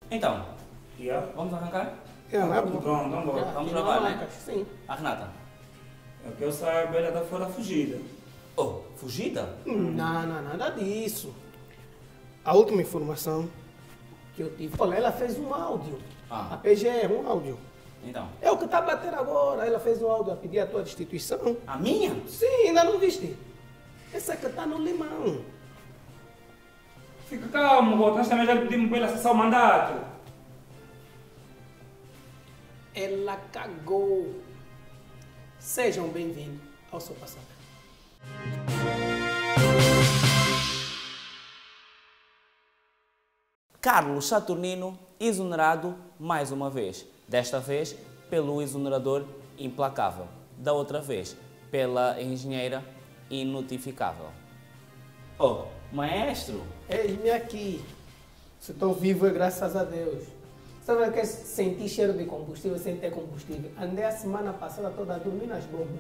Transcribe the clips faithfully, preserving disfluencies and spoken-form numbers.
Então, Yeah. vamos arrancar? Yeah, Pronto, vamos embora. Vamos gravar, né? marcas, sim. A Renata. É que eu saiba, ela está fora fugida. Oh, fugida? Não, não, nada disso. A última informação que eu tive, olha, ela fez um áudio. Ah. A P G R, um áudio. Então, É o que está a bater agora. Ela fez um áudio a pedir a tua destituição. a minha? Sim, ainda não viste? Essa que está no limão. Fica calmo, Rota. Nós também já lhe pedimos para ele acessar o mandato. Ela cagou. Sejam bem-vindos ao seu passado. Carlos Saturnino exonerado mais uma vez. Desta vez pelo exonerador implacável. Da outra vez pela engenheira inotificável. Oh, maestro! Eis-me aqui. Se estou vivo é graças a Deus. Sabe o que é sentir cheiro de combustível sem ter combustível? Andei a semana passada toda a dormir nas bombas.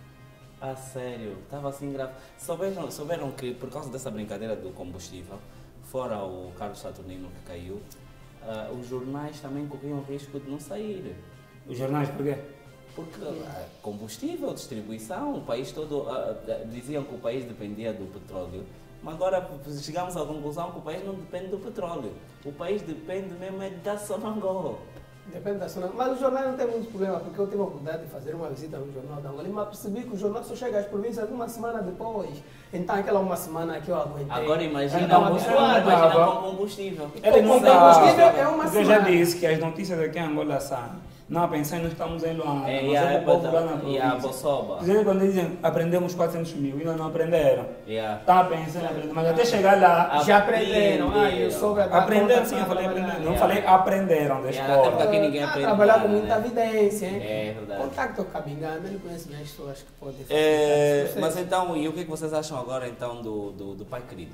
A sério, estava assim grave. Souberam, souberam que por causa dessa brincadeira do combustível, fora o Carlos Saturnino que caiu, ah, os jornais também corriam risco de não sair. Os jornais, por quê? Porque ah, combustível, distribuição, o país todo, ah, ah, diziam que o país dependia do petróleo, mas agora chegamos à conclusão que o país não depende do petróleo. O país depende mesmo é da Sonangol. Depende da zona. Mas o jornal não tem muito problema, porque eu tive a oportunidade de fazer uma visita no jornal da Angola, mas percebi que o jornal só chega às províncias uma semana depois. Então aquela uma semana que eu aguentei. Agora imagina, Então, você habituado. imagina com combustível. Ele não Com combustível sabe. é uma Porque eu já semana. disse que as notícias aqui em Angola saem. Não, pensando nós estamos em Luanda. É, mas e a, é para o povo lá na e a província. Bossoba. Dizendo quando dizem aprendemos quatrocentos mil, ainda não aprenderam. Yeah. Está pensando em aprender, mas até chegar lá. Já aprenderam. Ah, eu soube dar Aprenderam, conta sim, eu para falei trabalhar. aprender. Não Yeah. falei aprenderam da Yeah, até porque escola. aqui ninguém Ah, aprende trabalhar nada, com muita né? evidência, hein? É verdade. Contacto com a Bingana, ele conhece mais pessoas que podem fazer. É, Vocês- mas então, e o que é que vocês acham agora então do, do, do pai querido?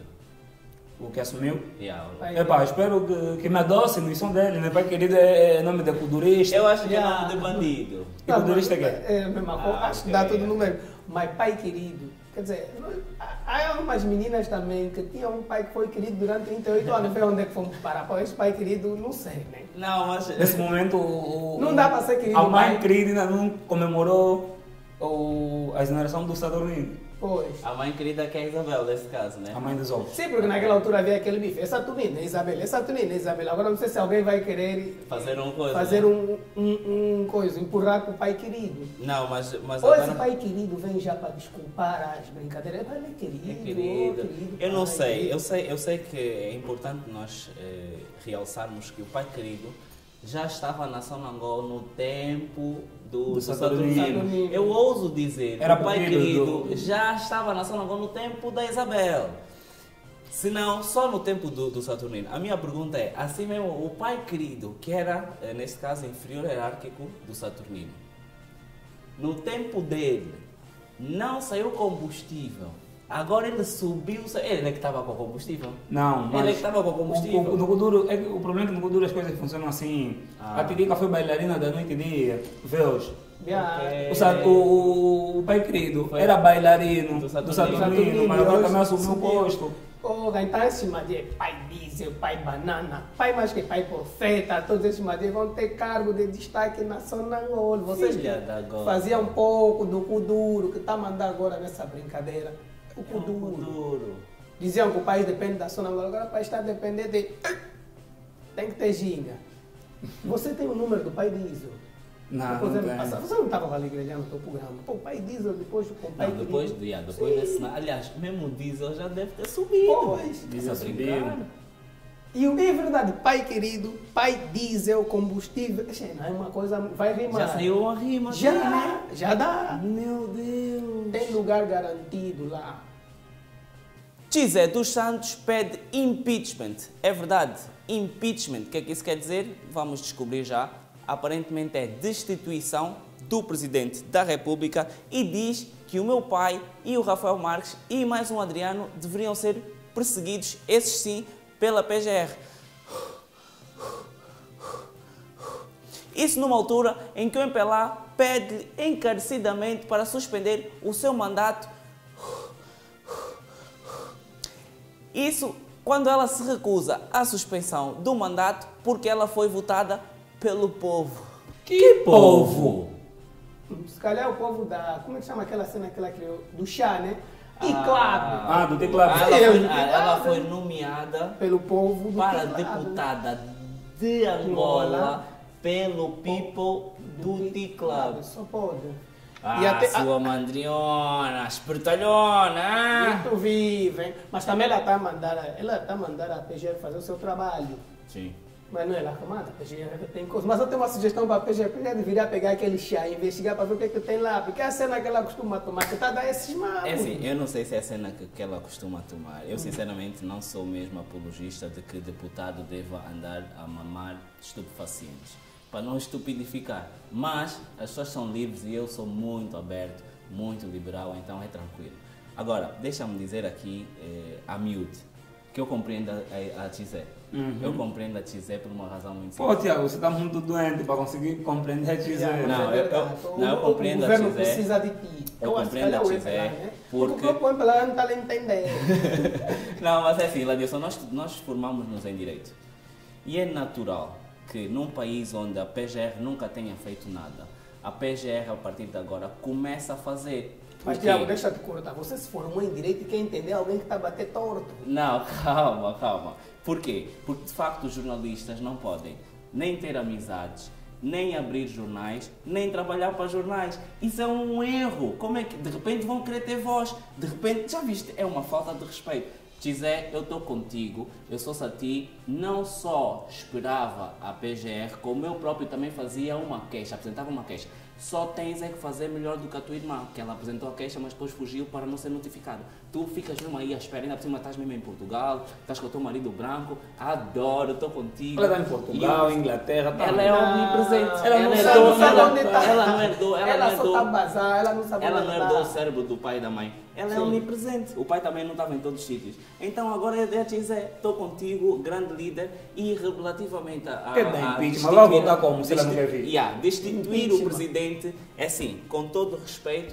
O que assumiu? Yeah. Pai- Epá, espero que, que me adoce, não são dele, né? Pai querido é, é nome de culturista. Eu acho que é Yeah. nome de bandido. E o culturista mas- que é? É a mesma coisa, Ah, acho que ok, dá tudo no ok. mesmo. Mas pai querido, quer dizer, não- há umas meninas também que tinham um pai que foi querido durante trinta e oito anos, vê onde é que fomos parar. Pô, esse pai querido, não sei, né? Não, mas. Nesse momento, o, o- Não dá para ser querido, a mãe pai. querida ainda não comemorou o, a exoneração do Saturnino, Pois. A mãe querida que é a Isabel, nesse caso, né? a mãe dos ovos. Sim, porque naquela altura havia aquele bife. É Saturnino, é Isabel, é Saturnino, é Isabel. Agora não sei se alguém vai querer Fazer um coisa. fazer né? um, um, um coisa, empurrar com o pai querido. Não, mas, mas Ou esse agora. pai querido vem já para desculpar as brincadeiras. Pai querido, É oh, querido. querido, Eu não pai sei, querido. eu sei, eu sei que é importante nós eh, realçarmos que o pai querido já estava na Sonangol no tempo do, Do do Saturnino. Saturnino. Eu ouso dizer Era que o pai pupilo querido do- já estava na Sonangol no tempo da Isabel. Se não, só no tempo do, do Saturnino. A minha pergunta é, assim mesmo, o pai querido, que era, eh, nesse caso, inferior hierárquico do Saturnino, no tempo dele, não saiu combustível. Agora ele subiu, ele é que estava com combustível. Não, mas... Ele é que estava com combustível. O, o, no Kuduro, é que o problema é que no Kuduro as coisas funcionam assim. Ah. A Tirica foi bailarina da noite e dia, vês? Já- Ok. O, Sa- o, o pai querido Foi. era bailarino Do do Saturnino. Saturnino, Saturnino, mas agora hoje também assumiu o subiu. posto. Porra, então esse Madê, pai diesel, pai banana, pai mais que pai profeta, todos esses Madê vão ter cargo de destaque na Sonangol. Vocês Filha que da gola. faziam um pouco do Kuduro, que está a mandar agora nessa brincadeira. O É um Kuduro. duro. Diziam que o país depende da Sonangol, agora o país está a depender de... Tem que ter ginga. Você tem o número do pai diesel? Não, Depois não ele tem. passa- Você não estava ali grelhando o teu programa. Pô, o pai diesel depois com o pai Não, depois, querido. yeah, depois Sim. desse. Aliás, mesmo o diesel já deve ter subido. Pois. Diesel Já brincar. subiu. E o é verdade, pai querido, pai diesel, combustível, Xe, não é uma coisa, vai rimar. Já saiu uma rima. Já, aqui, né? Já dá. Meu Deus. Tem lugar garantido lá. José dos Santos pede impeachment. É verdade, impeachment. O que é que isso quer dizer? Vamos descobrir já. Aparentemente é destituição do Presidente da República e diz que o meu pai e o Rafael Marques e mais um Adriano deveriam ser perseguidos, esses sim, pela P G R. Isso numa altura em que o M P L A pede encarecidamente para suspender o seu mandato. Isso quando ela se recusa à suspensão do mandato porque ela foi votada pelo povo. Que povo? Se calhar o povo da... Como é que chama aquela cena que ela criou? Do chá, né? E Ah. claro, Ah, do teclado. Ela foi, Sim. ela foi nomeada pelo povo do para teclado. deputada de Angola pelo people do T-Club. Só pode. Ah, E até- sua mandriona, espertalhona! Muito viva, hein? Mas também ela está a mandar, ela está a mandar a P G R fazer o seu trabalho. Sim. Mas não é ela que manda, a P G R tem coisa. Mas eu tenho uma sugestão para a P G R. A P G R deveria pegar aquele chá e investigar para ver o que é que tem lá. Porque é a cena que ela costuma tomar, que está a dar esses malos. É assim, eu não sei se é a cena que, que ela costuma tomar. Eu sinceramente não sou mesmo apologista de que deputado deva andar a mamar estupefacientes, para não estupidificar. Mas as pessoas são livres e eu sou muito aberto, muito liberal, então é tranquilo. Agora, deixa-me dizer aqui eh, a miúde, que eu compreendo a, a, a Tizé. Uhum. Eu compreendo a Tizé por uma razão muito Pô, simples. Tiago, você está muito doente para conseguir compreender a dizer. Não, é eu- eu- verdade. não, eu O- compreendo O a governo Tizé. precisa de ti. Eu acho que compreendo a calhar o Tizé, Empelar, né? porque- Porque o próprio Empelar não está a entender. Não, mas é assim, Ladilson, nós, nós formamos-nos em Direito. E é natural que num país onde a P G R nunca tenha feito nada, a P G R a partir de agora começa a fazer. Mas, Por quê? Tiago, deixa de cortar. Você se formou em direito e quer entender alguém que está a bater torto. Não, calma, calma. Por quê? Porque de facto os jornalistas não podem nem ter amizades, nem abrir jornais, nem trabalhar para jornais. Isso é um erro. Como é que de repente vão querer ter voz? De repente, já viste? É uma falta de respeito. Tizé, eu estou contigo, eu sou Sati, não só esperava a P G R, como eu próprio também fazia uma queixa, apresentava uma queixa. Só tens é que fazer melhor do que a tua irmã, que ela apresentou a queixa, mas depois fugiu para não ser notificada. Tu ficas mesmo aí à espera, ainda por cima estás mesmo em Portugal, estás com o teu marido branco, adoro, estou contigo. Ela está em Portugal, E eu- Inglaterra, tá. Ela é omnipresente. Ela não é sabe- dona- não sabe ela- onde tá. ela não herdou, ela, Ela não só herdou. está a bazar, ela não sabe Ela onde não está. herdou o cérebro do pai e da mãe. Ela é Sim. omnipresente. O pai também não estava em todos os sítios. Então agora é a Tizé. Estou contigo, grande líder. E relativamente a. Que dá a impeachment? destituir- Vai votar como, se ela não desti- quer vir? Yeah, destituir o Impeachment. presidente, é assim, com todo o respeito,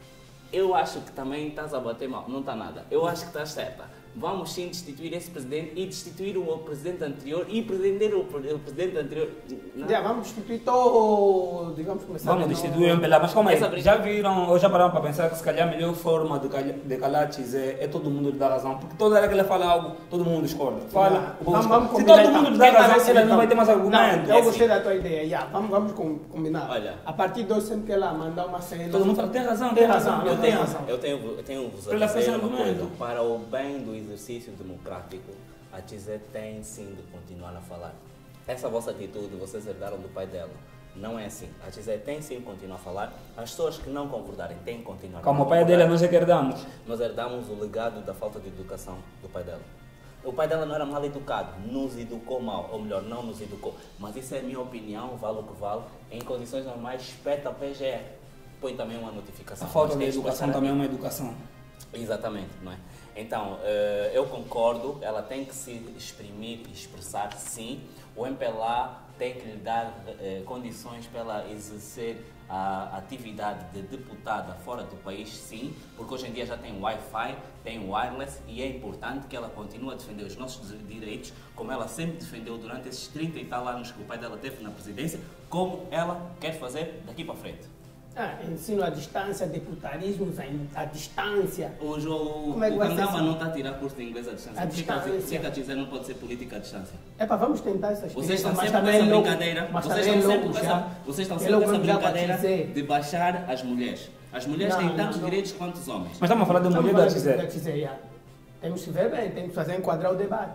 eu acho que também estás a bater mal. Não está nada. Eu acho que estás certa. Vamos sim destituir esse presidente e destituir o presidente anterior e prender o, pre- o presidente anterior. Não. Já, vamos destituir todos. Vamos começar Vamos de destituir o novo. Empelar. Mas calma aí, Essa briga- já viram, ou já pararam para pensar que se calhar a melhor forma de, calha- de calar a Tizé é todo mundo lhe dar razão. Porque toda hora que ele fala algo, todo mundo discorda. Fala, o povo Vamos, discorda. vamos Se combinar. todo mundo então. lhe dá Quem tá razão, vencendo, ela não então? vai ter mais argumento. Não, É eu gostei assim. da tua ideia. Já, vamos, vamos com- combinar. Olha. A partir de hoje, sempre que ela mandar uma cena. Todo mundo fala, tem razão, Tem razão, Eu tem tenho, razão. eu tenho, eu tenho vos a Ela fez dizer uma argumento. coisa. Para o bem do exercício democrático, a Tizé tem sim de continuar a falar. Essa vossa atitude, vocês herdaram do pai dela. Não é assim. A Tizé tem sim de continuar a falar. As pessoas que não concordarem têm de continuar Como a o pai concordar. dele, nós é que herdamos. Nós herdamos o legado da falta de educação do pai dela. O pai dela não era mal educado, nos educou mal, ou melhor, não nos educou. Mas isso é a minha opinião, vale o que vale. Em condições normais, espeta a P G R. Põe também uma A notificação. falta Mas de tens de educação passar também é aqui. uma educação. Exatamente, não é? Então, eh, eu concordo, ela tem que se exprimir e expressar, sim. O M P L A tem que lhe dar eh, condições para ela exercer a atividade de deputada fora do país, sim, porque hoje em dia já tem Wi-Fi, tem wireless e é importante que ela continue a defender os nossos direitos, como ela sempre defendeu durante esses trinta e tal anos que o pai dela teve na presidência, como ela quer fazer daqui para frente. Ah, ensino à distância, deputarismo à distância. O, jo- Como é que o vai ser Cangaba assim? não está a tirar curso de inglês à distância. À Por que que a- distância. por que que a Tizé não pode ser política à distância? Epá, vamos tentar essas Vocês estão mas sempre com também essa logo- brincadeira. Mas Vocês também estão sempre logo com já. essa, vocês estão Ele sempre com logo essa já para brincadeira dizer. de baixar as mulheres. As mulheres Não, têm não, tantos não. direitos quanto os homens. Mas estamos a falar de Estamos mulher da falando da Tizé. Tizé, já. Temos que ver bem, temos que fazer enquadrar o debate.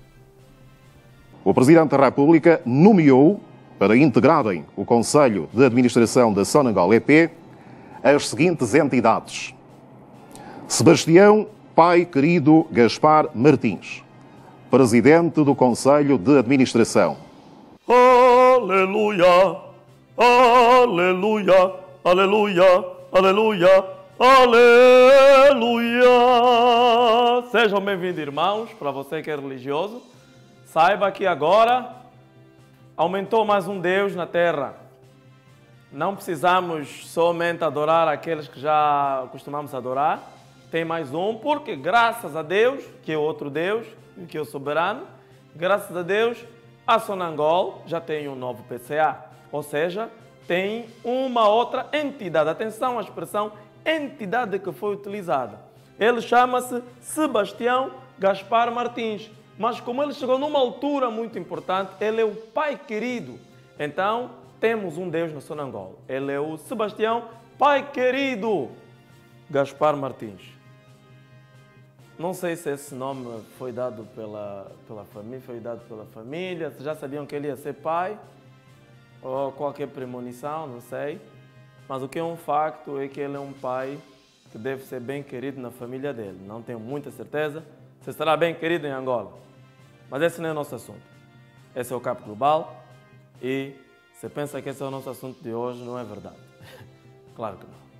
O Presidente da República nomeou para integrarem o Conselho de Administração da Sonangol E P as seguintes entidades. Sebastião Pai Querido Gaspar Martins, Presidente do Conselho de Administração. Aleluia, aleluia, aleluia, aleluia, aleluia. Sejam bem-vindos, irmãos, para você que é religioso. Saiba que agora aumentou mais um Deus na terra. Não precisamos somente adorar aqueles que já costumamos adorar. Tem mais um, porque graças a Deus, que é outro Deus, que é o soberano, graças a Deus, a Sonangol já tem um novo P C A, ou seja, tem uma outra entidade. Atenção à expressão entidade que foi utilizada. Ele chama-se Sebastião Gaspar Martins, mas como ele chegou numa altura muito importante, ele é o pai querido. Então, temos um Deus na Sonangol. Ele é o Sebastião Pai Querido Gaspar Martins. Não sei se esse nome foi dado pela, pela família, foi dado pela família, se já sabiam que ele ia ser pai, ou qualquer premonição, não sei. Mas o que é um facto é que ele é um pai que deve ser bem querido na família dele. Não tenho muita certeza se será bem querido em Angola. Mas esse não é o nosso assunto. Esse é o Capo Global e você pensa que esse é o nosso assunto de hoje, não é verdade. Claro que não.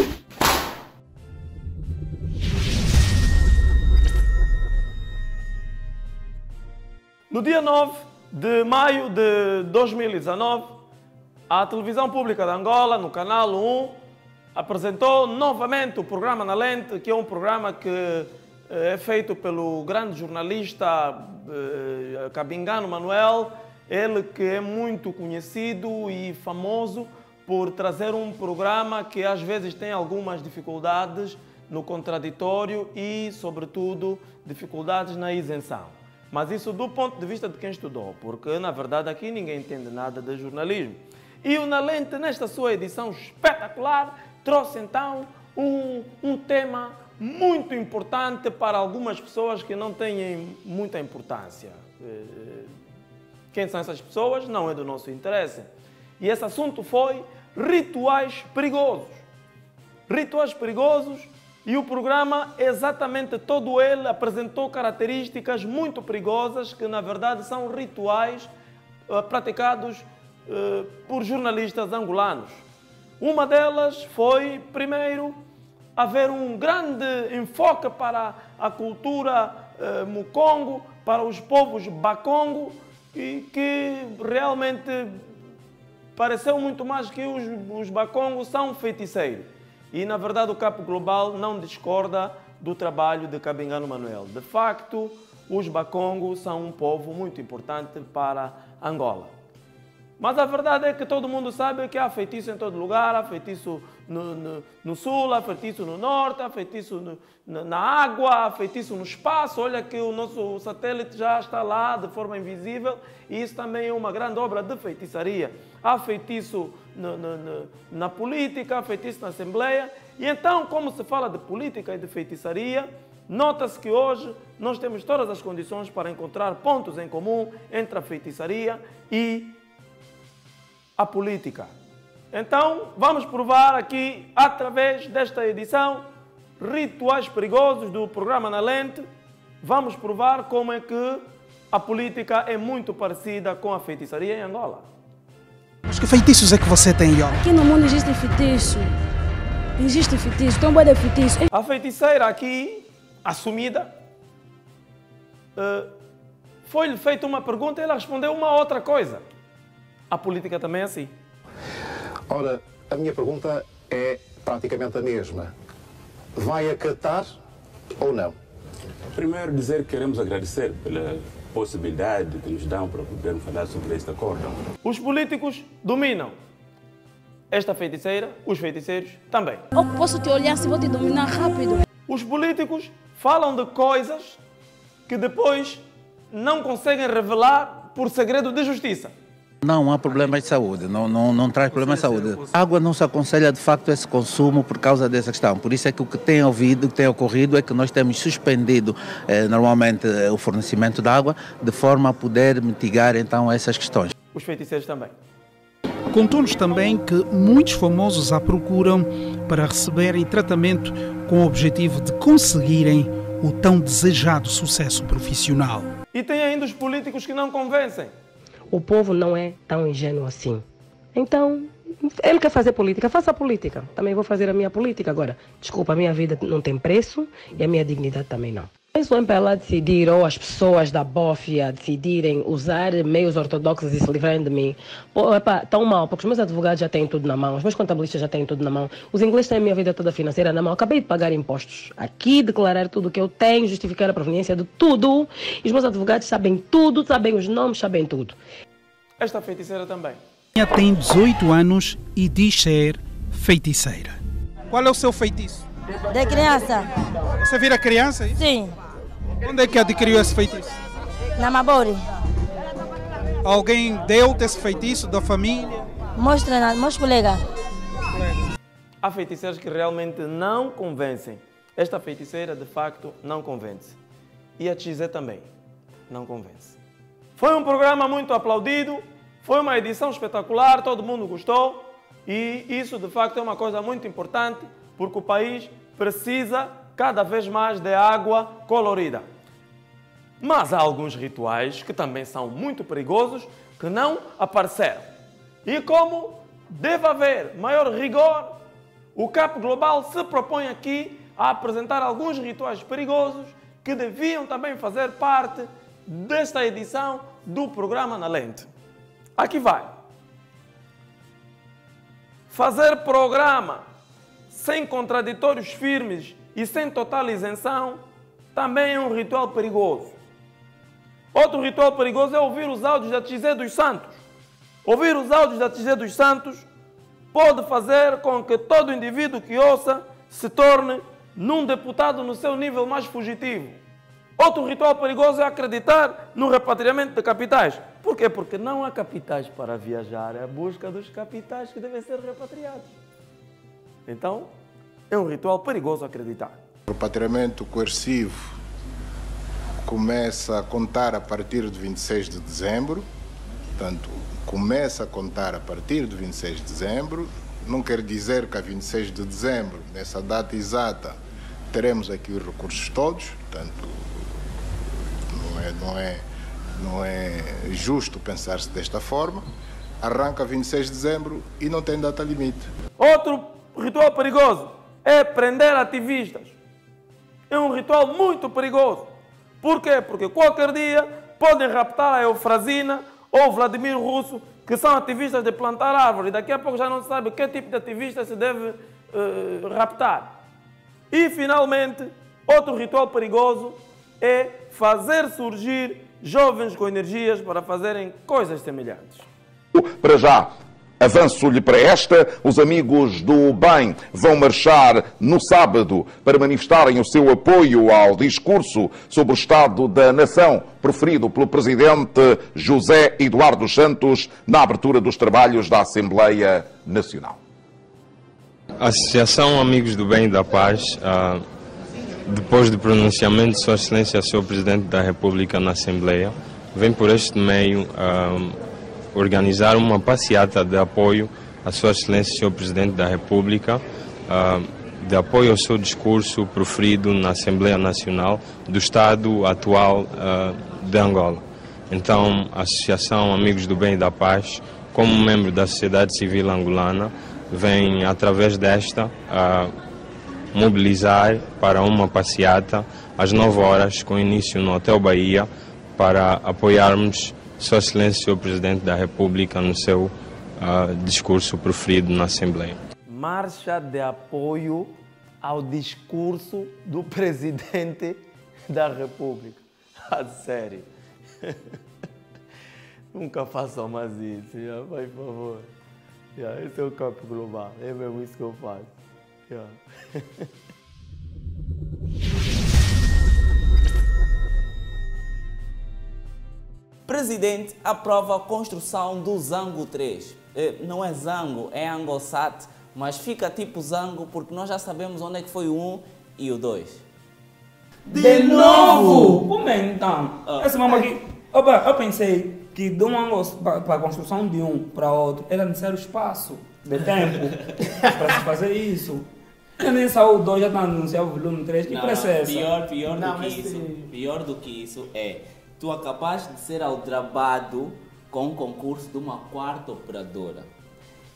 No dia nove de maio de dois mil e dezanove, a televisão pública de Angola, no canal um, apresentou novamente o programa Na Lente, que é um programa que é feito pelo grande jornalista eh, Cabingano Manuel, ele que é muito conhecido e famoso por trazer um programa que às vezes tem algumas dificuldades no contraditório e, sobretudo, dificuldades na isenção. Mas isso do ponto de vista de quem estudou, porque na verdade aqui ninguém entende nada de jornalismo. E o Na Lente, nesta sua edição espetacular, trouxe então um, um tema muito importante para algumas pessoas que não têm muita importância. Quem são essas pessoas? Não é do nosso interesse. E esse assunto foi rituais perigosos. Rituais perigosos, e o programa, exatamente todo ele, apresentou características muito perigosas que, na verdade, são rituais uh, praticados uh, por jornalistas angolanos. Uma delas foi, primeiro, haver um grande enfoque para a cultura uh, Mukongo, para os povos Bakongo, e que realmente pareceu muito mais que os, os Bakongos são feiticeiros. E, na verdade, o Capo Global não discorda do trabalho de Cabingano Manuel. De facto, os Bakongos são um povo muito importante para Angola. Mas a verdade é que todo mundo sabe que há feitiço em todo lugar, há feitiço no, no, no sul, há feitiço no norte, há feitiço no, na, na água, há feitiço no espaço. Olha que o nosso satélite já está lá de forma invisível e isso também é uma grande obra de feitiçaria. Há feitiço no, no, no, na política, há feitiço na Assembleia. E então, como se fala de política e de feitiçaria, nota-se que hoje nós temos todas as condições para encontrar pontos em comum entre a feitiçaria e a política. Então, vamos provar aqui, através desta edição, Rituais Perigosos do programa Na Lente, vamos provar como é que a política é muito parecida com a feitiçaria em Angola. Mas que feitiços é que você tem, Yola? Aqui no mundo existe feitiço. Existe feitiço, tem um boi de feitiço. A feiticeira aqui, assumida, foi-lhe feita uma pergunta e ela respondeu uma outra coisa. A política também é assim. Ora, a minha pergunta é praticamente a mesma. Vai acatar ou não? Primeiro dizer que queremos agradecer pela possibilidade que nos dão para podermos falar sobre este acordo. Os políticos dominam esta feiticeira, os feiticeiros também. Eu posso te olhar se vou te dominar rápido. Os políticos falam de coisas que depois não conseguem revelar por segredo de justiça. Não há problemas de saúde, não, não, não traz problemas de saúde. A água não se aconselha de facto esse consumo por causa dessa questão. Por isso é que o que tem ouvido, o que tem ocorrido é que nós temos suspendido eh, normalmente eh, o fornecimento de água de forma a poder mitigar então essas questões. Os feiticeiros também. Contou-nos também que muitos famosos a procuram para receberem tratamento com o objetivo de conseguirem o tão desejado sucesso profissional. E tem ainda os políticos que não convencem. O povo não é tão ingênuo assim. Então, ele quer fazer política, faça política. Também vou fazer a minha política agora. Desculpa, a minha vida não tem preço e a minha dignidade também não. Penso em ela decidir, ou as pessoas da bófia decidirem usar meios ortodoxos e se livrarem de mim. Pô, epá, tão mal, porque os meus advogados já têm tudo na mão, os meus contabilistas já têm tudo na mão, os ingleses têm a minha vida toda financeira na mão. Acabei de pagar impostos. Aqui, declarar tudo o que eu tenho, justificar a proveniência de tudo. E os meus advogados sabem tudo, sabem os nomes, sabem tudo. Esta feiticeira também. Tem dezoito anos e diz ser feiticeira. Qual é o seu feitiço? De criança. Você vira criança? Sim. Onde é que adquiriu esse feitiço? Na Mabori. Alguém deu-te esse feitiço da família? Mostra, meus colegas. Há feiticeiros que realmente não convencem. Esta feiticeira, de facto, não convence. E a Tizé também não convence. Foi um programa muito aplaudido, foi uma edição espetacular, todo mundo gostou. E isso, de facto, é uma coisa muito importante, porque o país precisa cada vez mais de água colorida. Mas há alguns rituais que também são muito perigosos, que não apareceram. E como deve haver maior rigor, o C A P Global se propõe aqui a apresentar alguns rituais perigosos que deviam também fazer parte desta edição do programa Na Lente. Aqui vai. Fazer programa sem contraditórios firmes e sem total isenção também é um ritual perigoso. Outro ritual perigoso é ouvir os áudios da Tizé dos Santos. Ouvir os áudios da Tizé dos Santos pode fazer com que todo indivíduo que ouça se torne num deputado no seu nível mais fugitivo. Outro ritual perigoso é acreditar no repatriamento de capitais. Por quê? Porque não há capitais para viajar, é a busca dos capitais que devem ser repatriados. Então, é um ritual perigoso acreditar. O repatriamento coercivo começa a contar a partir de vinte e seis de dezembro, portanto, começa a contar a partir de vinte e seis de dezembro, não quer dizer que a vinte e seis de dezembro, nessa data exata, teremos aqui os recursos todos, portanto, não é, não é, não é justo pensar-se desta forma. Arranca vinte e seis de dezembro e não tem data limite. Outro ritual perigoso é prender ativistas. É um ritual muito perigoso. Por quê? Porque qualquer dia podem raptar a Eufrazina ou Vladimir Russo, que são ativistas de plantar árvore. Daqui a pouco já não se sabe que tipo de ativista se deve uh, raptar. E, finalmente, outro ritual perigoso é fazer surgir jovens com energias para fazerem coisas semelhantes. Para já, avanço-lhe para esta, os amigos do bem vão marchar no sábado para manifestarem o seu apoio ao discurso sobre o estado da nação proferido pelo presidente José Eduardo Santos na abertura dos trabalhos da Assembleia Nacional. A Associação Amigos do Bem e da Paz, ah, depois do pronunciamento de Sua Excelência, Senhor Presidente da República na Assembleia, vem por este meio ah, organizar uma passeata de apoio à Sua Excelência, Senhor Presidente da República, uh, de apoio ao seu discurso proferido na Assembleia Nacional do Estado atual uh, de Angola. Então, a Associação Amigos do Bem e da Paz, como membro da sociedade civil angolana, vem, através desta, uh, mobilizar para uma passeata às nove horas, com início no Hotel Bahia, para apoiarmos Sua Excelência, Senhor Presidente da República, no seu uh, discurso proferido na Assembleia. Marcha de apoio ao discurso do Presidente da República. A sério. Nunca façam mais isso, já, por favor. Já, esse é o C A P Global, é mesmo isso que eu faço. Já. Presidente aprova a construção do Zango três. Não é Zango, é Angosat, mas fica tipo Zango porque nós já sabemos onde é que foi o um e o dois. De novo? Como é então? Ah. Esse mambo aqui, opa, eu pensei que de um ângulo para a construção de um para outro era necessário espaço, de tempo, para se fazer isso. Eu nem saiu o dois, já está anunciado o volume três, que não, preço é essa? Pior, pior, não, do que isso, pior do que isso é... Tu é capaz de ser aldrabado com um concurso de uma quarta operadora.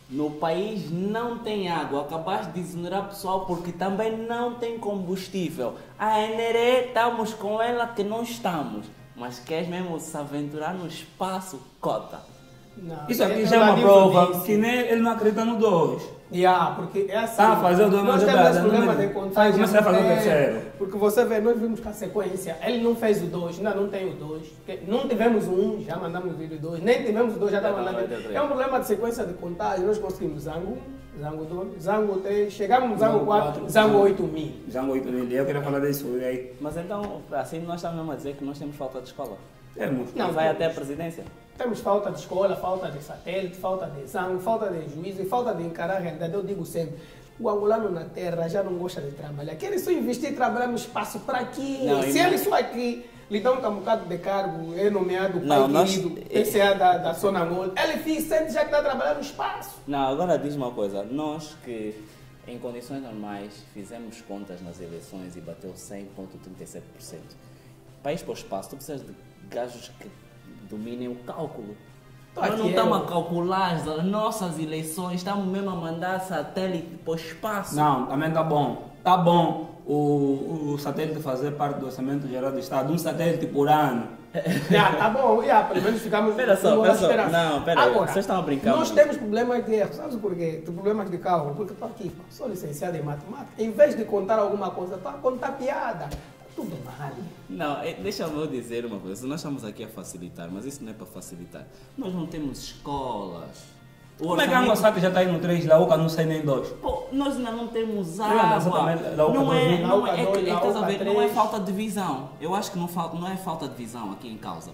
No país não tem água, acabaste de exonerar pessoal porque também não tem combustível. A N R E, estamos com ela que não estamos. Mas queres mesmo se aventurar no espaço, cota? Não, isso aqui é já é uma relativo prova nisso. que nem ele não acredita no dois. Yeah, porque é assim. Tá a fazer o dois, nós mas temos é esse problema não- de contagem. Comecei a fazer o é, terceiro. Porque você vê, nós vimos que a sequência, ele não fez o dois, ainda não tem o dois. Não tivemos o um, já mandamos vir o dois. Nem tivemos o dois, já está mandando. É um problema de sequência de contagem. Nós conseguimos Zango um, Zango dois, Zango três, chegamos no Zango quatro, Zango oito mil. Zango oito mil, eu queria falar disso aí. Mas então, assim nós estamos mesmo a dizer que nós temos falta de escola. Temos. Não, vai até a presidência. Temos falta de escola, falta de satélite, falta de exame, falta de juízo e falta de encarar a realidade. Eu digo sempre, o angolano na terra já não gosta de trabalhar. Quer só investir e trabalhar no espaço para quê? Não, Se ima- ele só aqui lhe dá um bocado de cargo, é nomeado pai Não, nós- querido, P C A da, da Sonangol, ele fica, sente já que está trabalhando no espaço. Não, agora diz uma coisa. Nós que em condições normais fizemos contas nas eleições e bateu cem vírgula trinta e sete por cento. Para ir para o espaço, tu precisas de gajos que dominem o cálculo. Tô Nós aqui, não estamos eu- a calcular as nossas eleições, estamos mesmo a mandar satélite para o espaço. Não, também tá bom. Tá bom o, o satélite fazer parte do orçamento geral do Estado, um satélite por ano. Já, tá bom, já, pelo menos ficamos Espera só, com espera a só. esperança. Não, espera aí, Agora, vocês estão a brincar nós muito. temos problemas de erro, sabes por quê? Tem problemas de cálculo, porque estou aqui, pá, sou licenciado em matemática. Em vez de contar alguma coisa, estou a contar piada. Tá tudo mal. Não, eh, deixa-me eu dizer uma coisa. Nós estamos aqui a facilitar, mas isso não é para facilitar. Nós não temos escolas. O Como é que a orçamento- Angoçaca já está aí no três, lá Uca não sei nem dois? Pô, nós ainda não temos Não, mas água. também, lá o Não é, Cadu- não lá o é, é, Cadu- que- é, lá estás o a ver, Cadu- não é falta de visão. Eu acho que não, falta, não é falta de visão aqui em causa.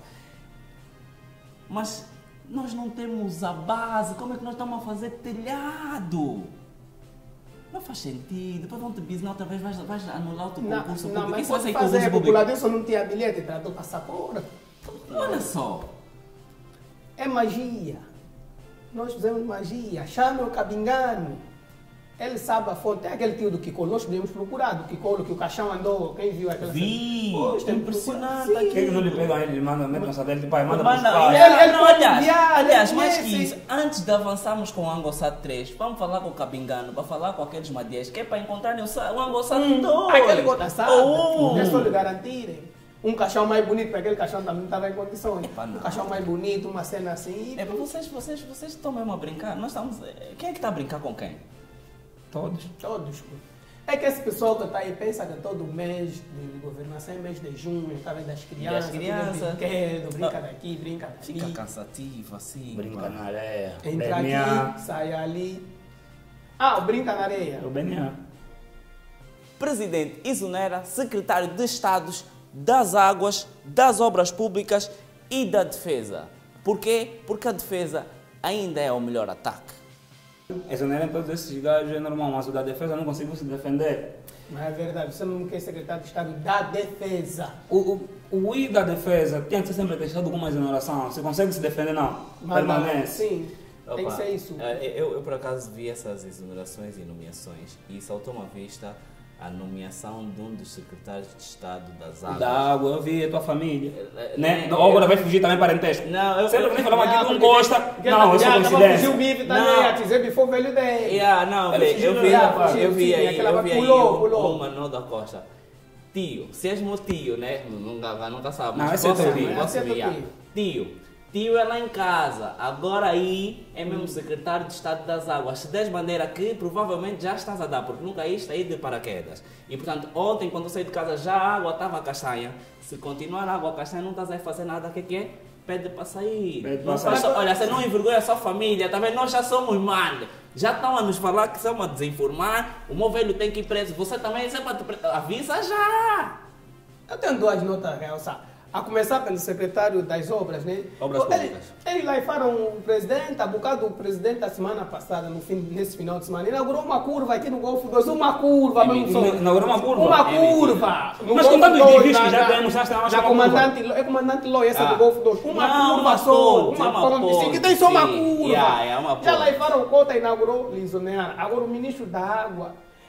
Mas nós não temos a base. Como é que nós estamos a fazer telhado? Não faz sentido. Depois vão te bisnar outra vez, vais, vais anular o teu Não, concurso não, público. mas Isso vai pode sair fazer, concurso porque o público. Ladilson não tinha bilhete, tratou passaporte. Olha só. É magia. Nós fizemos magia. Chame o Cabingano. Ele sabe a fonte. É aquele tio do Kikolo. Nós podíamos procurar do Kikolo, que o caixão andou. Quem viu aquela Vi. Pois, tem que Impressionante. procurar. Por que não lhe pegam ele, manda, mete um satélite, pai, manda Manda, para os pais. Ele- ele não, pode aliás, enviar, ele aliás, mais que conhece. isso, antes de avançarmos com o Angosat três, vamos falar com o Cabingano, para falar com aqueles madias, que é para encontrarem o, sa- o Angosat dois. Aquele gota sabe. Oh. É só lhe garantirem. Um caixão mais bonito, porque aquele caixão também não estava em condições. Epá, não. Um caixão mais bonito, uma cena assim. É para vocês, vocês, vocês estão mesmo a brincar. Nós estamos. Quem é que está a brincar com quem? Todos. Todos. É que esse pessoal que está aí pensa que todo mês de governação é mês de junho, está vendo das crianças, tudo é crianças. brinquedo, brinca Ah. daqui, brinca daqui. Fica cansativo assim. Brinca pá. na areia. Entra B N A. aqui, sai ali. Ah, o brinca na areia. O B N A. Presidente exonera secretário de Estados das Águas, das Obras Públicas e da Defesa. Por quê? Porque a defesa ainda é o melhor ataque. Exonerem todos esses gajos é normal, mas o da defesa não conseguiu se defender. Mas é verdade, você não quer secretário de Estado da Defesa. O, o, o I da defesa tem que ser sempre testado com uma exoneração. Você consegue se defender, não? Mas não, Permanece. sim, tem que Opa, ser isso. eh, Eu, eu, por acaso, vi essas exonerações e nomeações e saltou-me à vista a nomeação de um dos secretários de Estado das Águas. Da água, eu vi a tua família. Eh, Né? eh, Ou agora vai fugir também parentesco. Não, eu... Sempre que nós falamos aqui de um porque- gosta. porque Não, isso é já tava coincidência. fugiu o Bibi também, Não. a dizer before velho dele. Yeah, não, Ele eu fugiu, vi, já, fugiu, eu vi sim, aí, aquela eu vi aí pulou, o, pulou. o Manuel da Costa. Tio, se és meu tio, né? Nunca, nunca sabe. Não, mas esse é posso teu vir, tio. posso Esse é vir, teu yeah. Tio, tio é lá em casa. Agora aí é mesmo secretário de Estado das Águas. Se des bandeira aqui, provavelmente já estás a dar, porque nunca ias sair de paraquedas. E portanto, ontem quando eu saí de casa já a água estava castanha. Se continuar a água castanha, não estás a fazer nada, o que é que é? Pede para sair. Pede Não para faz sair. só- olha, você não envergonha a sua família, tá vendo? Nós já somos mal. Já estão a nos falar que estão a desinformar. O meu velho tem que ir preso. Você também, você pode pre- avisa já. Eu tenho duas notas a realçar. A começar pelo secretário das obras, né? Obras Ele- públicas. Eles lá foram o presidente, a bocado o presidente da semana passada, no fim, nesse final de semana, inaugurou uma curva aqui no Golfo dois, uma curva, É mesmo mentira. só. Inaugurou uma curva? Uma É curva. No Mas Golfo com tantos dois, desvios que na- já na- temos, já está mais na uma comandante, Lo- é comandante Loi, essa Ah. do Golfo dois. Uma Não, curva uma só, ponte, uma uma ponte, sim, que ponte, tem só uma sim. curva. Yeah, é uma Já ponte. lá foram cota, inaugurou, lisonearam. Agora o ministro da Água,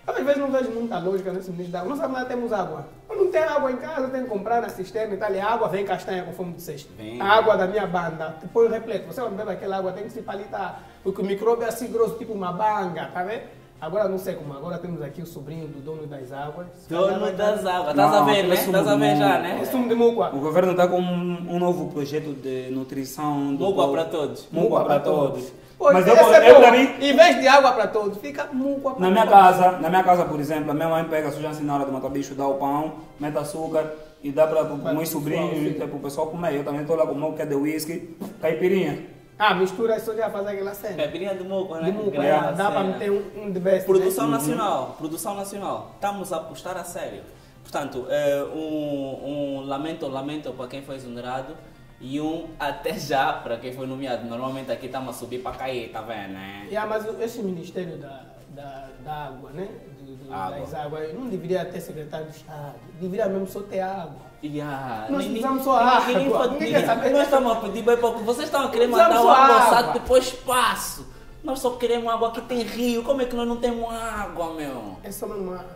Às vezes não vejo muita lógica nesse ministro da água. Nós lá temos água. Eu não tenho água em casa, tenho que comprar na cisterna e tal. E a água vem castanha, conforme disseste. Vem. A água da minha banda, depois repleto. Você quando bebe aquela água tem que se palitar. Porque o micróbio é assim grosso, tipo uma banga, tá vendo? Agora não sei como. Agora temos aqui o sobrinho do dono das águas. Dono das águas. Estás a ver, né? Estás a ver já, né? É sumo de mucua. O governo está com um, um novo projeto de nutrição. Mucua para todos. Mucua para todos. Pois, Mas eu, é eu, bom. também, Em vez de água para todos, fica mucua para na minha todos. casa, na minha casa, por exemplo, a minha mãe pega a suja assim na hora de matar bicho, dá o pão, mete açúcar e dá para os meus sobrinhos e para o pessoal comer. Eu também estou lá com o meu que é de whisky, caipirinha. Ah, mistura isso já faz aquela cena. Caipirinha de mucua, né? De mucua, Grande dá para cena. meter um, um de best. Produção né? nacional, produção nacional. Estamos a apostar a sério. Portanto, eh, um, um lamento, lamento para quem foi exonerado e um até já para quem foi nomeado. Normalmente aqui estamos a subir para cair, tá vendo, né? Yeah, mas esse Ministério da, da, da Água, né? Do, do, Água. Das águas, não deveria ter secretário de Estado. Deveria mesmo só ter água. Yeah. Nós Ninguém- precisamos só água. ninguém pode- Ninguém ninguém- quer saber. Nós estamos a pedir bem pouco. Vocês estão a querer Precisamos mandar o só água água. alçado depois espaço. Nós só queremos água que tem rio. Como é que nós não temos água, meu? É só mesmo água.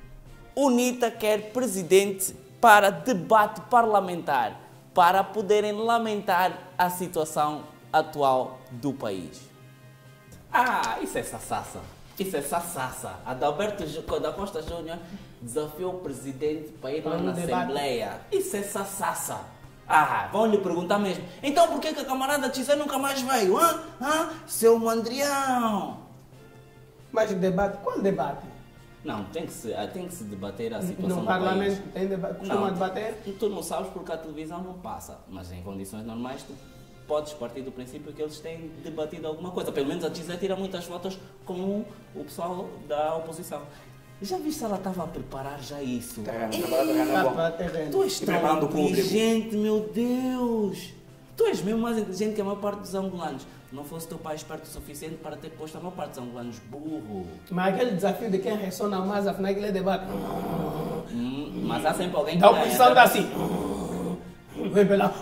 UNITA quer presidente para debate parlamentar, para poderem lamentar a situação atual do país. Ah, isso é sassassa. Isso é sassassa. Adalberto Ju- da Costa Júnior desafiou o presidente para ir lá Para um na debate. Assembleia. Isso é sassassa. Ah, vão lhe perguntar mesmo. Então por que, que a camarada Tizé nunca mais veio? Hã? Hã? Seu mandrião. Mas debate, qual debate? Não, tem que se, ah, tem que se debater a situação No do parlamento país. tem debate, costuma Não, debater? Tu, tu não sabes porque a televisão não passa, mas em condições normais tu podes partir do princípio que eles têm debatido alguma coisa. Pelo menos a Tizé tira muitas fotos com o pessoal da oposição. Já viste se ela estava a preparar já isso? Terreno, Ei, preparar terreno é bom. Tá, terreno. Tu és E tão preparando o público. inteligente, meu Deus! Tu és mesmo mais inteligente que a maior parte dos angolanos. Não fosse teu pai esperto o suficiente para ter posto a maior parte dos angolanos burro. Mas aquele desafio de quem ressona mais, afinal, aquele debate. Hum, mas há sempre alguém que Da ganha, oposição né? dá assim. Vem pela.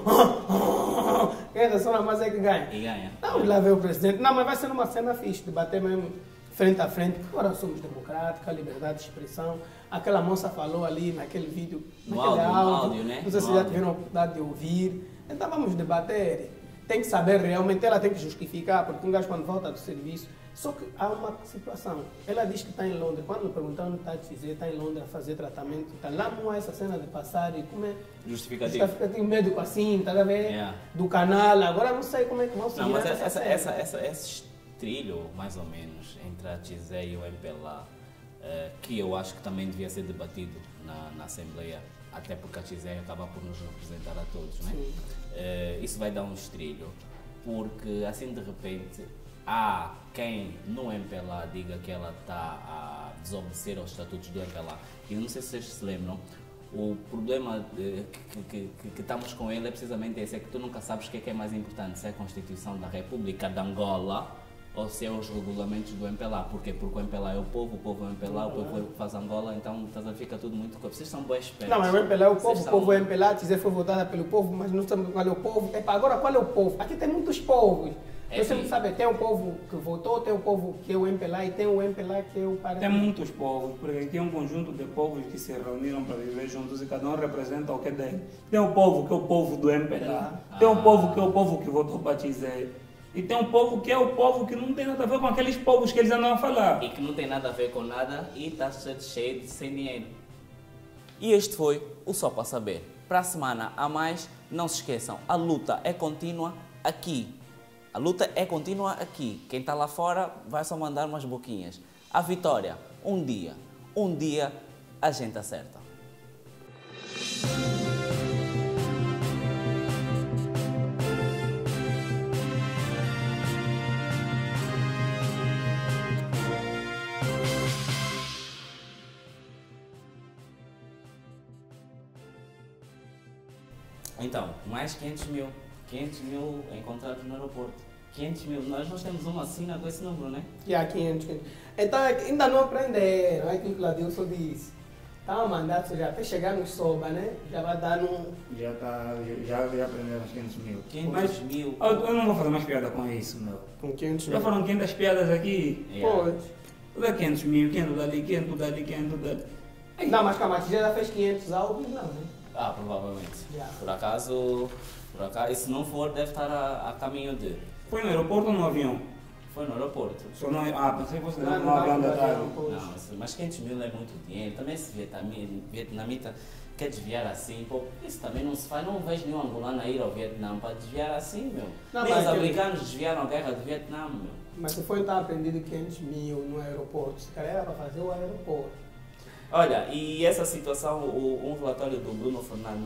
Quem ressona mais é que ganha. E ganha. Não, lá veio o presidente. Não, mas vai ser uma cena fixe, debater mesmo frente a frente. Agora somos democráticos, liberdade de expressão. Aquela moça falou ali naquele vídeo, No naquele áudio, no áudio. áudio, né? Não sei se No já áudio. tiveram a oportunidade de ouvir. Então vamos debater. Tem que saber realmente, ela tem que justificar, porque um gajo quando volta do serviço. Só que há uma situação. Ela diz que está em Londres. Quando me perguntaram onde está a dizer, está em Londres a fazer tratamento. Tá lá não há essa cena de passar e como é. Justificativo. Justificativo médico assim, tá a ver? Yeah. Do canal. Agora não sei como é que vão seguir Não, mas essa, essa, cena. essa, essa, esse trilho, mais ou menos, entre a Tizé e o M P L A, eh, que eu acho que também devia ser debatido na, na Assembleia, até porque a Tizé acaba por nos representar a todos, né? Eh, isso vai dar um estrilho, porque assim de repente há quem no M P L A diga que ela está a desobedecer aos estatutos do M P L A. E não sei se vocês se lembram, o problema eh, que, que, que, que estamos com ele é precisamente esse, é que tu nunca sabes o que é, que é mais importante, se é a Constituição da República de Angola ou se é os regulamentos do M P L A. Porquê? Porque o M P L A é o povo, o povo é o M P L A, o povo é o que faz Angola, então estás a ver, fica tudo muito... Vocês são boas espertos. Não, mas o M P L A é o povo, Vocês o são- povo é M P L A, dizer foi votada pelo povo, mas não sabemos qual é o povo. Epa, agora qual é o povo? Aqui tem muitos povos. É Você não sim. sabe, tem o povo que votou, tem o povo que é o M P L A e tem o M P L A que é o partido. Tem muitos povos, porque aqui é um conjunto de povos que se reuniram para viver juntos e cada um representa o que é dele. Tem o povo que é o povo do M P L A, tem o povo que é o povo que votou para Tizé, e tem um povo que é o povo que não tem nada a ver com aqueles povos que eles andam a falar. E que não tem nada a ver com nada e está cheio de sem dinheiro. E este foi o Só Para Saber. Para a semana a mais, não se esqueçam, a luta é contínua aqui. A luta é contínua aqui. Quem está lá fora vai só mandar umas boquinhas. A vitória, um dia, um dia a gente acerta. Então, mais quinhentos mil. quinhentos mil encontrados no aeroporto. quinhentos mil. Nós, nós temos uma assina com esse número, né? E há quinhentos, quinhentos. Então é que ainda não aprenderam, é aquilo que o Ladilson disse. Está a mandar já até chegar no Soba, né? Já vai dar num. Já, tá, já, já aprenderam os quinhentos mil. quinhentos Mas mil. Eu, eu não vou fazer mais piada com isso, meu. Com quinhentos Já mil. foram quinhentas piadas aqui. Yeah. Pois. Dá quinhentos mil, quinhentos dali, quinhentos dali, quinhentos dali. Não, mas calma, já fez quinhentos álbuns, não, né? Ah, provavelmente. Yeah. Por acaso, por acaso, e se não for, deve estar a, a caminho de... Foi no aeroporto ou no avião? Foi no aeroporto. Só não, ah, pensei que fosse no Não, não, avião não, da tarde. Não, mas quinhentos mil é muito dinheiro. Também se vietnamita, vietnamita quer desviar assim, pô, isso também não se faz. Não vejo nenhum angolano a ir ao Vietnã para desviar assim, meu. Não, Nem mas os eu- americanos desviaram a guerra do Vietnã, meu. Mas se for estar aprendido quinhentos mil no aeroporto, se calhar era para fazer o aeroporto. Olha, e essa situação, o, um relatório do Bruno Fernando,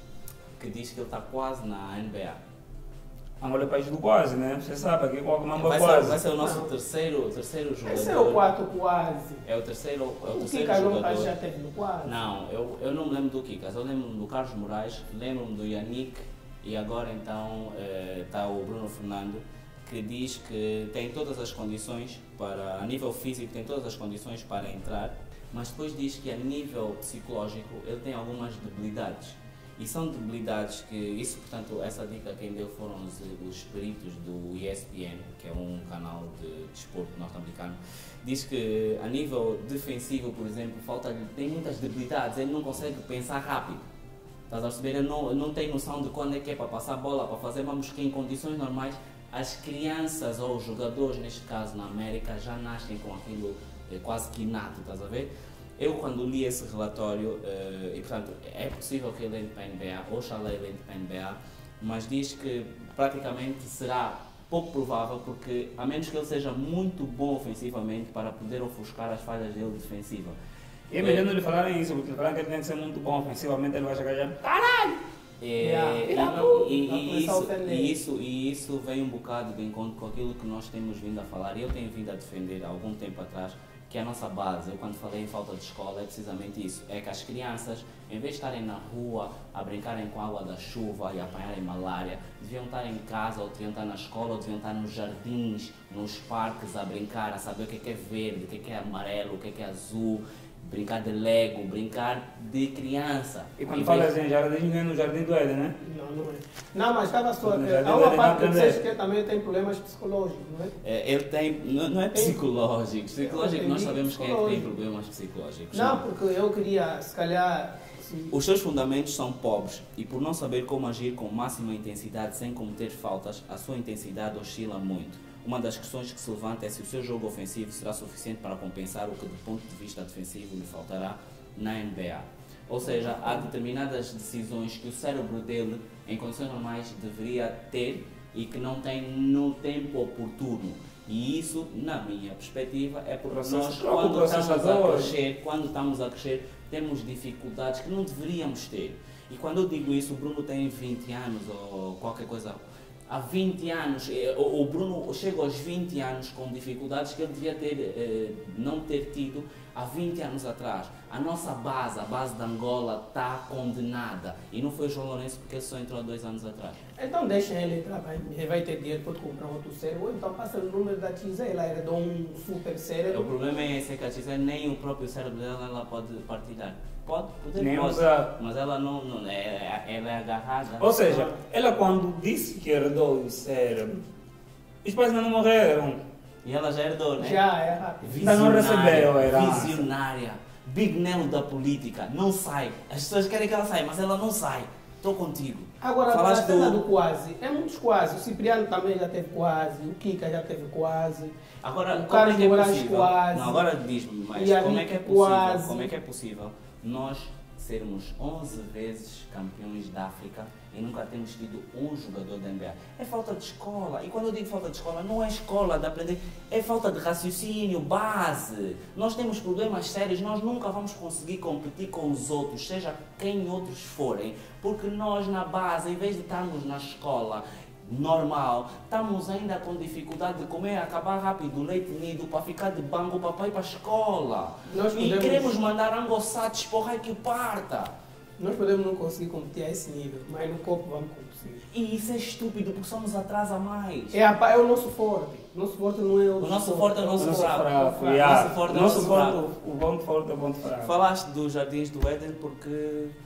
que diz que ele está quase na N B A. Angola é país do quase, né? Você sabe, aqui qual que manda Vai ser, quase. vai ser o nosso terceiro, terceiro jogador. Esse é o quarto quase. É o terceiro, é o O terceiro Kika jogador. já teve no quase. Não, eu, eu não me lembro do Kikas, eu lembro do Carlos Moraes, lembro-me do Yannick e agora então está o Bruno Fernando, que diz que tem todas as condições para, a nível físico, tem todas as condições para entrar, mas depois diz que a nível psicológico ele tem algumas debilidades. E são debilidades que, isso, portanto, essa dica quem deu foram os, os peritos do E S P N, que é um canal de desporto norte-americano, diz que a nível defensivo, por exemplo, falta, tem muitas debilidades, ele não consegue pensar rápido. Estás a perceber? Ele não, não tem noção de quando é que é para passar a bola, para fazer, vamos que em condições normais, as crianças ou os jogadores, neste caso na América, já nascem com aquilo é, quase que inato, estás a ver? Eu, quando li esse relatório, uh, e portanto, é possível que ele entre para a N B A, oxalá ele entre para a N B A, mas diz que praticamente será pouco provável, porque a menos que ele seja muito bom ofensivamente para poder ofuscar as falhas dele defensivas. E é melhor não lhe falarem isso, porque lhe falarem que ele tem que ser muito bom ofensivamente, ele vai chegar já. Caralho! É, Yeah. e, Yeah. e- e- Vai e começar a isso, ofender. e, isso, e isso vem um bocado de encontro com aquilo que nós temos vindo a falar, e eu tenho vindo a defender há algum tempo atrás, que é a nossa base. Eu, quando falei em falta de escola, é precisamente isso. É que as crianças, em vez de estarem na rua a brincarem com a água da chuva e a apanharem malária, deviam estar em casa, ou deviam estar na escola, ou deviam estar nos jardins, nos parques a brincar, a saber o que é, que é verde, o que é, que é amarelo, o que é, que é azul, brincar de Lego, brincar de criança. E quando Em falas vez- em jardim, não é no jardim do Éden, né? Não, não é. Não, mas estava só No que jardim há do uma Éden parte não que aprender. vocês que também tem problemas psicológicos, não é? É, ele tem, não, não é psicológico, psicológico nós entendi, sabemos quem é que tem psicológico. problemas psicológicos. Não, porque eu queria, se calhar, se- Os seus fundamentos são pobres e por não saber como agir com máxima intensidade sem cometer faltas, a sua intensidade oscila muito. Uma das questões que se levanta é se o seu jogo ofensivo será suficiente para compensar o que do ponto de vista defensivo lhe faltará na N B A. Ou seja, há determinadas decisões que o cérebro dele, em condições normais, deveria ter e que não tem no tempo oportuno. E isso, na minha perspectiva, é porque Processo- nós, troca o quando estamos a processador. crescer, quando estamos a crescer, temos dificuldades que não deveríamos ter. E quando eu digo isso, o Bruno tem vinte anos ou qualquer coisa. Há vinte anos, eh, o o Bruno chega aos vinte anos com dificuldades que ele devia ter, eh, não ter tido há vinte anos atrás. A nossa base, a base da Angola, está condenada. E não foi o João Lourenço porque ele só entrou há dois anos atrás. então deixem ele entrar, vai, ele vai ter dinheiro para comprar outro cérebro, ou então passa o número da X L, ela herdou um super O cérebro. problema é esse, é que a Gisele, nem o próprio cérebro dela ela pode partilhar. Pode, poder Nem pode, usar. mas ela não, não é, ela é agarrada. Ou seja, ela quando disse que herdou o cérebro, os pais ainda não morreram. E ela já herdou, né? Já, é rápido. Ainda não receberam a herança. Visionária. Big Nelo da política. Não sai. As pessoas querem que ela saia, mas ela não sai. Estou contigo. Agora, a Falaste cena do... do quase, é muitos quase. O Cipriano também já teve quase, o Kika já teve quase. Agora, o como Carlos é que é Moraes possível? quase. Não, agora diz-me, mas E a como é que é Nick possível? quase. Como é que é possível nós sermos onze vezes campeões da África e nunca temos tido um jogador da N B A? É falta de escola. E quando eu digo falta de escola, não é escola de aprender, é falta de raciocínio, base. Nós temos problemas sérios, nós nunca vamos conseguir competir com os outros, seja quem outros forem, porque nós na base, em vez de estarmos na escola normal, estamos ainda com dificuldade de comer, acabar rápido o leite nido para ficar de banco para ir para a escola. Nós E podemos- queremos mandar angossados porra que parta. Nós podemos não conseguir competir a esse nível, mas no corpo vamos competir. E isso é estúpido porque somos atrás a mais. É, a, pa- é o nosso forte. O nosso forte não é o O nosso forte é o nosso fraco. fraco. O yeah. nosso forte é o Nosso nosso forte, fraco. o ponto forte é o ponto fraco. Falaste dos Jardins do Éden porque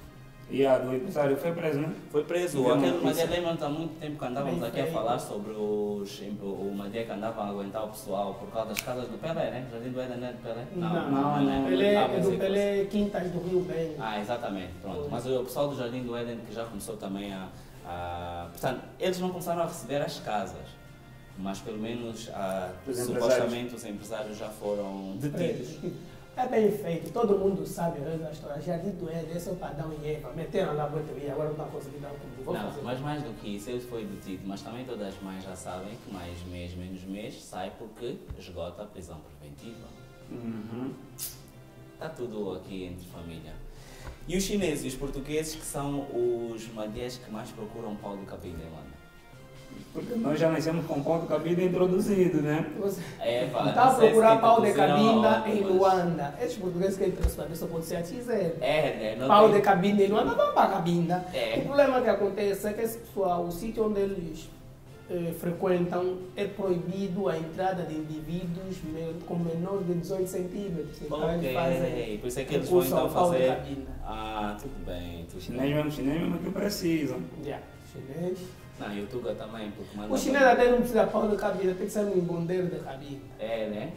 E a do empresário foi preso, né? Foi preso. Deu Aquele notícia. Madié, lembra-te há muito tempo que andávamos Bem aqui a feito. falar sobre os, o Madié que andava a aguentar o pessoal por causa das casas do Pelé, né? Jardim do Éden, né? Do Pelé? Não, não, não. Pelé, Ah, é pensei do que Pelé Quintas do Rio Bem. Ah, exatamente, pronto. Mas o pessoal do Jardim do Éden que já começou também a, a... Portanto, eles não começaram a receber as casas, mas pelo menos a, Os supostamente os empresários já foram detidos. É bem feito, todo mundo sabe a história. Jardim do Éden, esse é o Padão e Eva. Meteram lá muito e agora não estão conseguindo dar o combo. Vou Não, fazer. mas mais do que isso, ele foi detido, mas também todas as mães já sabem que mais mês, menos mês, sai porque esgota a prisão preventiva. Uhum. Está tudo aqui entre família. E os chineses e os portugueses que são os madiés que mais procuram pau do cabide em Luanda? Porque nós já nascemos com pau de cabide introduzido, né? É, pá, Está a não sei se procurar pau de introduziram cabina aonde, em mas- Luanda. Esses portugueses que entram para ver se pode ser a X zero. É, né? Não Pau tem- de cabina em Luanda, vão para a cabina. É. O problema que acontece é que esse pessoal, o sítio onde eles eh, frequentam, é proibido a entrada de indivíduos me- com menor de dezoito centímetros. Então eles fazem Ok, por isso é que eles vão recurso então ao pau de fazer... cabina. Ah, tudo bem, tudo Chinês bem. mesmo, chinês mesmo que precisam. Yeah. Chinês. Não, e o Tuga também, porque manda... O chinês até não precisa pau de cabina, tem que ser um embondeiro de cabina. É, né?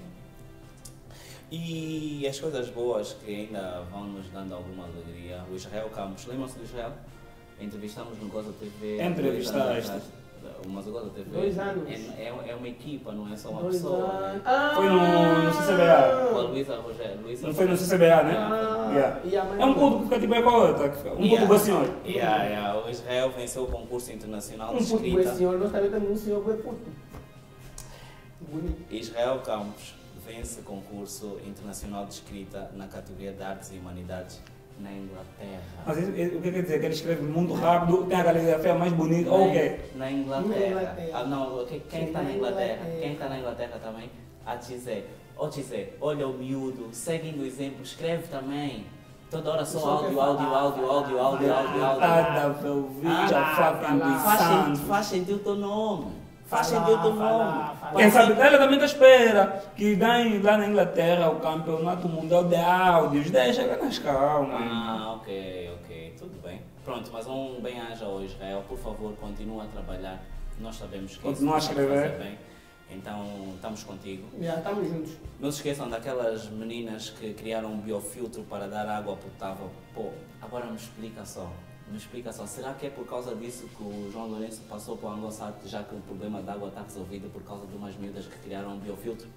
E as coisas boas que ainda vão nos dando alguma alegria. O Israel Campos, lembram-se do Israel? Entrevistamos no Goza T V. Entrevistaste. dois anos atrás. Mas o Goza T V Dois anos. É, é, é uma equipa, não é só uma Dois pessoa. anos. Né? Ah! Foi no, no C C B A. Com a Luísa Rogério. Luísa Não foi no C C B A, né? Ah, Yeah. e a mãe É um do- puto que fica tipo igual, tá? Um puto do senhor. Yeah, yeah. O Israel venceu o concurso internacional de Um puto escrita. esse senhor, nós também temos um senhor bem puto. Bonito. Israel Campos vence concurso internacional de escrita na categoria de Artes e Humanidades na Inglaterra. Mas isso- isso- o que quer dizer? Que ele escreve muito rápido, tem a caligrafia mais bonita, ou o quê? Na Na Inglaterra. Inglaterra. Ah, não, que- quem está Na na Inglaterra? Inglaterra. Quem está na Inglaterra também? A Tizé. Ó Tizé, olha o miúdo, seguindo o exemplo, escreve também. Toda hora só Só áudio, quer áudio, falar, áudio, áudio, áudio, áudio, áudio. Nada para ouvir, já fucking Faz sentido, santo. faz sentido o teu nome. Faz Falar, sentido o teu falar, nome. falar. Quem Pode sabe, ser- ela também está à espera que ganhe lá na Inglaterra o campeonato mundial de áudios. Deixa que nas calma. Ah, ok, ok, tudo bem. Pronto, mas um bem-aja ao Israel, por favor, continua a trabalhar. Nós sabemos que Continua a isso vai escrever. fazer bem. Então, estamos contigo. Já estamos juntos. Não se esqueçam daquelas meninas que criaram um biofiltro para dar água potável. Pô, agora me explica só. Me explica só. Será que é por causa disso que o João Lourenço passou para o Anglo-Sat, já que o problema da água está resolvido por causa de umas miúdas que criaram um biofiltro?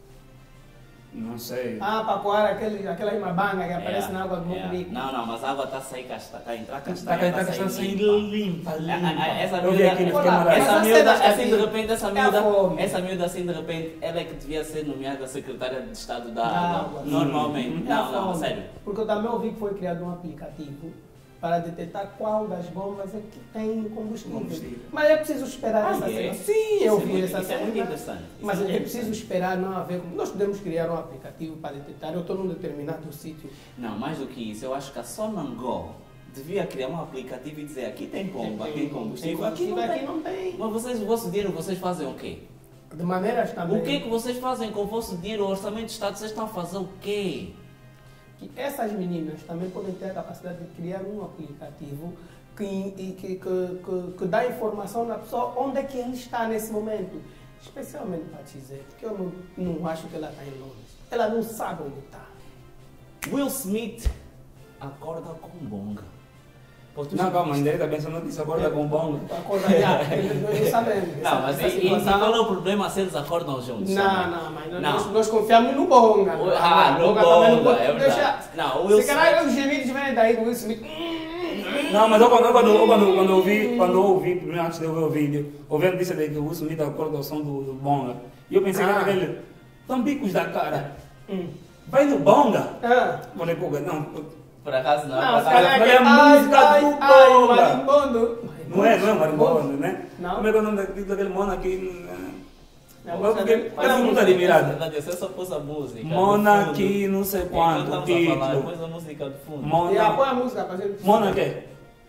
Não sei. Ah, para coar aquele, aquela imabanga que aparece É, na água do é. Mocubico. Não, não, mas a água está a sair, está a entrar Está castanha. cá, está cá, está saindo limpa, Ah, ah, limpa. Essa Eu vi miúda, aquilo, fiquei Olá, maravilhado. essa Mas miúda, cenas assim de assim, repente, essa é a miúda, fome. essa miúda assim de repente, ela é que devia ser nomeada secretária de Estado da Da Água. água. Normalmente. É a Não, não, fome. sério. Porque eu também ouvi que foi criado um aplicativo para detectar qual das bombas é que tem combustível. Combustível. Mas é preciso esperar Ah, essa é? cena. Sim, Isso eu é vi muito- essa isso é cena. muito interessante. Isso Mas é muito é preciso interessante. esperar não haver. Nós podemos criar um aplicativo para detectar. Eu estou num determinado sítio. Não, mais do que isso, eu acho que a Sonangol devia criar um aplicativo e dizer aqui tem bomba, aqui tem combustível, aqui não aqui tem. não tem. Mas vocês, o vosso dinheiro, vocês fazem o quê? De maneiras também. O que é que vocês fazem com o vosso dinheiro? O orçamento do Estado, vocês estão a fazer o quê? Que essas meninas também podem ter a capacidade de criar um aplicativo que, e que, que, que, que dá informação na pessoa onde é que ele está nesse momento. Especialmente para te dizer, porque eu não, não acho que ela está em Londres. Ela não sabe onde está. Will Smith acorda com bonga. Pô, tu já Não, calma, viste? André está pensando nisso, acorda com bongo. Acorda já, eles não sabem. Não, mas essa e, e qual é o problema se eles acordam juntos? Não, sabe? não, mas Não. Nós, nós confiamos no Bonga. O- ah, no Bonga também não Bonga, pode é verdade. deixar. Não, o Will Se calhar Smith- os gemidos vêm daí do Will Smith. Não, mas eu quando, eu, quando, eu, quando, quando eu vi, quando eu ouvi, primeiro antes de eu ver o vídeo, ouvi a notícia de que o Will Smith acorda ao som do, do bonga. E eu pensei que era Ah. aquele, tão bicos da cara. Hum. Vai no bonga? Ah. Falei, pô, não. Por acaso não, Não, por se acaso- calhar é Olha que... a Ai, música ai, do ai, Bonga. marimbondo. Não é, não é marimbondo, né? Não. Como é que é o nome daquele, daquele mona aqui? É a Eu música fiquei dele. eu fiquei muito admirado. Você só pôs a música. Mona no fundo. aqui, não sei Enquanto quanto, estamos a falar, título. pôs a música de fundo. E a Mona, põe a música para gente. Mona quê?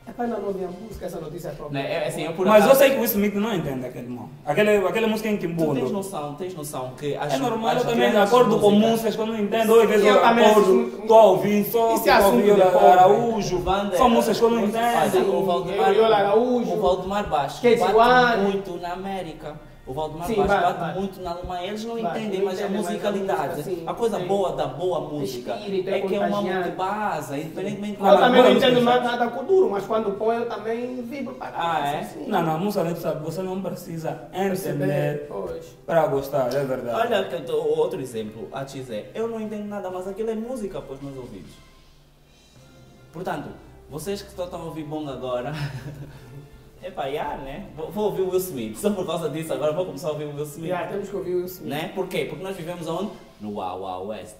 É ainda não havia música, essa notícia é própria. Né, é, assim, eu por Mas acaso- eu sei que o Will Smith não entende aquele mal. Aquele, aquela música em Tu tens Kimbundo. noção, tens noção que as, É normal, eu as também grandes acordo com músicas- músicas que eu não entendo. Ou às vezes Eu eu também acordo, assisto- estou a ouvir só, Isso é estou a assunto ouvir de pobre. Araújo. Banda- São músicas que eu não Olha, entendo. o Valdemar, Yoyo Araújo, o Valdemar Bastos Kate bate One. muito na América. O Valdemar Sim, Bastos bate, bate bate. muito na Alemanha. Eles não Bate, entendem, não mas a entendem, mas a musicalidade, música, sim, a coisa tem- boa da boa música espírito, é é que é uma contagiante. multibase, independentemente Eu também não entendo música- nada, nada com duro, mas quando põe eu também vibro para Ah, é? assim. Não, não, música nem sabe, você não precisa entender Pois. para gostar, é verdade. Olha, que eu tô- outro exemplo, a X é, eu não entendo nada, mas aquilo é música para os meus ouvidos. Portanto, vocês que estão a ouvir bonga agora, é para já, né? Vou, vou ouvir o Will Smith, só por causa disso agora vou começar a ouvir o Will Smith. Já, temos que ouvir o Will Smith. Né? Por quê? Porque nós vivemos onde? No Wild Wild West.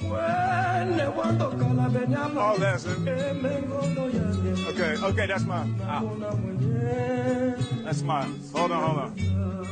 Oh, that's it. Okay, okay, that's mine. Ah. That's mine. Hold on, hold on.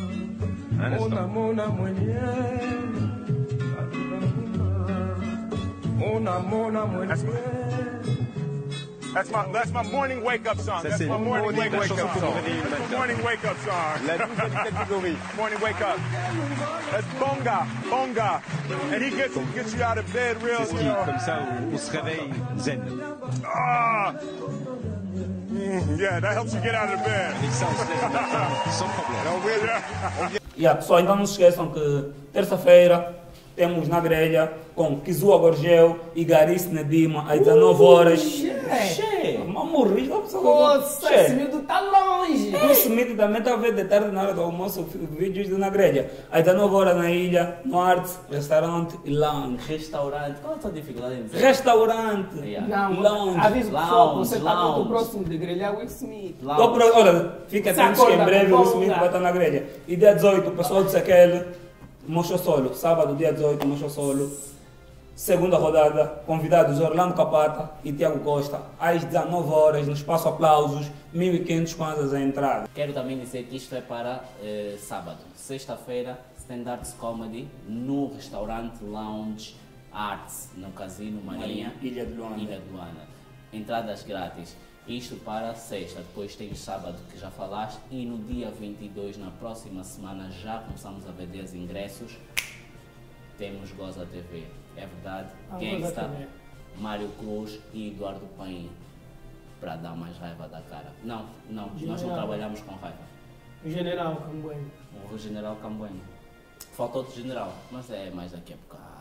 That's my, that's my, that's my morning wake-up song. That's my morning wake, wake up song. That's my morning wake-up song. Morning wake-up. That's bonga, bonga. And he gets, gets you out of bed real, you know. Comme ça, on se réveille zen. Ah! Mm, yeah, that helps you get out of the bed. Sans problème. Yeah, pessoal, então não se esqueçam que terça-feira temos na grelha com Kizua Gorgel e Garice Nedima às dezanove horas. Che! Morri, a pessoa. Nossa, esse miúdo tá longe! O Smith também está a ver de tarde na hora do almoço vídeos de na grelha. Às dezanove horas na ilha, no Arts, restaurante e lounge. Restaurante, qual é a tua dificuldade em dizer? Restaurante, Yeah. Não, lounge. avisa o pessoal que Lounge, você está muito lounge. próximo de grelhar Will Smith. Tô pro- Olha, fica Se atento que em acorda breve com o Smith folga. vai estar na grelha. E dia dezoito, o pessoal de Sequel, Mocho Solo. Sábado, dia dezoito, Mocho Solo. Segunda rodada, convidados Orlando Capata e Tiago Costa. Às dezanove horas, no Espaço Aplausos, mil e quinhentos kwanzas a entrada. Quero também dizer que isto é para eh, sábado. Sexta-feira, Stand Arts Comedy no restaurante Lounge Arts, no Casino Marinha, Ilha de Luanda. Ilha de Luanda. Entradas grátis. Isto para sexta. Depois tem o sábado que já falaste. E no dia vinte e dois, na próxima semana, já começamos a vender os ingressos. Temos Goza T V. É verdade. Ah, Gangsta, Goza T V. Mário Cruz e Eduardo Paim. Para dar mais raiva da cara. Não, não. Nós não General. trabalhamos com raiva. O General Cambueno. O General Cambueno. Falta outro general, mas é mais daqui a bocado.